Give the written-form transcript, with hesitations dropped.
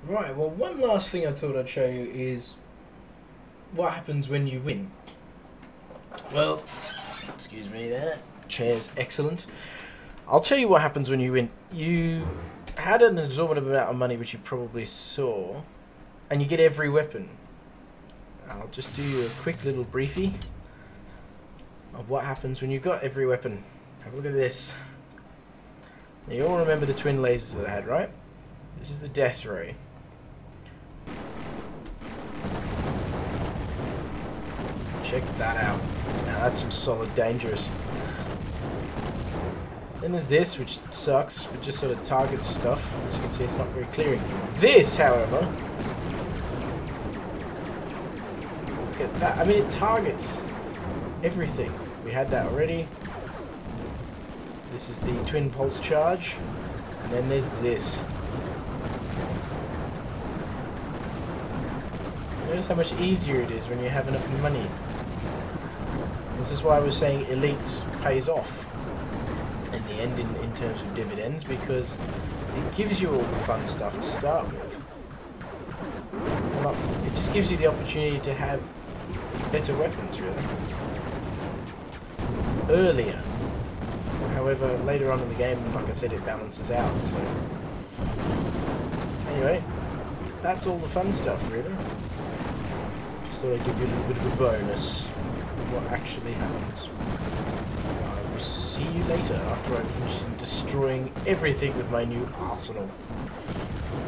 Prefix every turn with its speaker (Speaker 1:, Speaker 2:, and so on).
Speaker 1: Right, well, one last thing I thought I'd show you is what happens when you win. Well, excuse me there, chair's excellent. I'll tell you what happens when you win. You had an exorbitant amount of money, which you probably saw, and you get every weapon. I'll just do you a quick little briefie of what happens when you've got every weapon. Have a look at this. Now, you all remember the twin lasers that I had, right? This is the death ray. Check that out. Now that's some solid dangerous. Then there's this, which sucks, but just sort of targets stuff. As you can see, it's not very clearing. This, however, look at that. I mean, it targets everything. We had that already. This is the twin pulse charge. And then there's this. Notice how much easier it is when you have enough money. This is why I was saying Elite pays off in the end in terms of dividends, because it gives you all the fun stuff to start with. It just gives you the opportunity to have better weapons, really. Earlier. However, later on in the game, like I said, it balances out, so... Anyway, that's all the fun stuff, really. Just thought I'd give you a little bit of a bonus of what actually happens. I will see you later after I've finished destroying everything with my new arsenal.